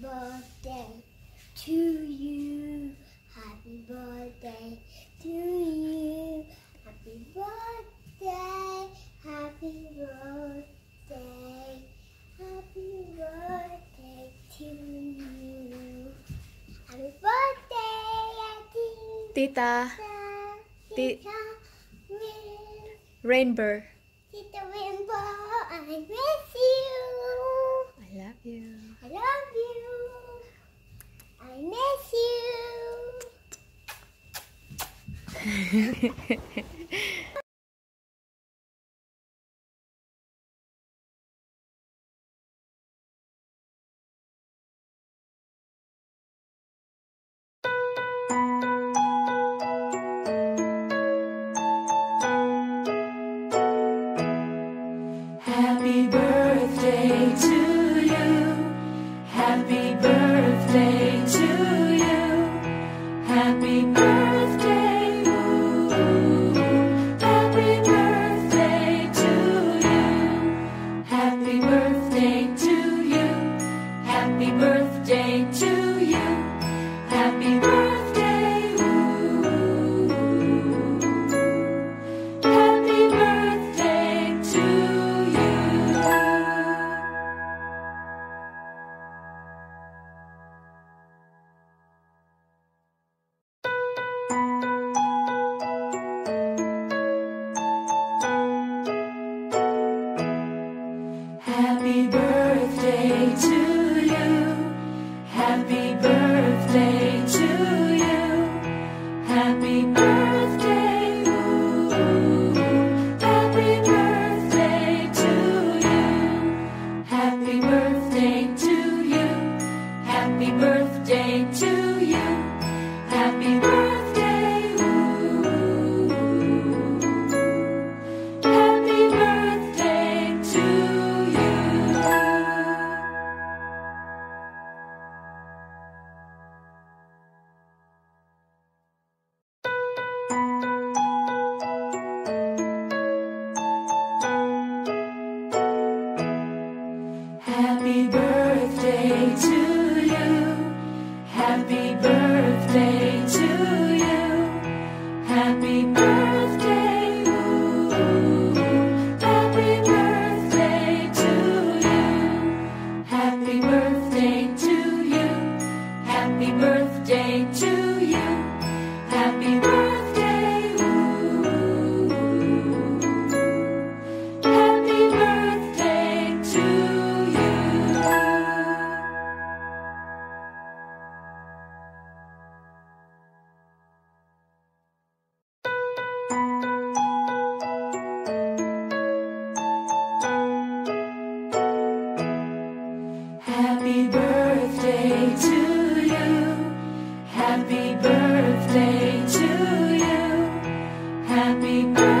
birthday to you. Happy birthday to you. Happy birthday. Happy birthday. Happy birthday to you. Happy birthday, Tita. Tita Rainbow. Tita Rainbow, I miss you. I love you. I love you. I miss you. Happy birthday to you. Happy birthday to you. Happy birthday, ooh. Happy birthday to you. Happy birthday to you. Happy birthday to you. Happy birthday, ooh. Happy birthday to you. Happy birthday to you. Happy birthday to you. Happy birthday, ooh. Happy birthday to you. Happy birthday to you. Happy birthday to you. Happy birthday, ooh. Happy birthday to you. Happy birthday to you. Happy birthday to you. Happy birthday, ooh. Happy birthday to you. Happy birthday to you. Happy birthday to you. Happy birthday, ooh. Happy birthday to you. Happy birthday to you. Happy birthday to you. Happy birthday.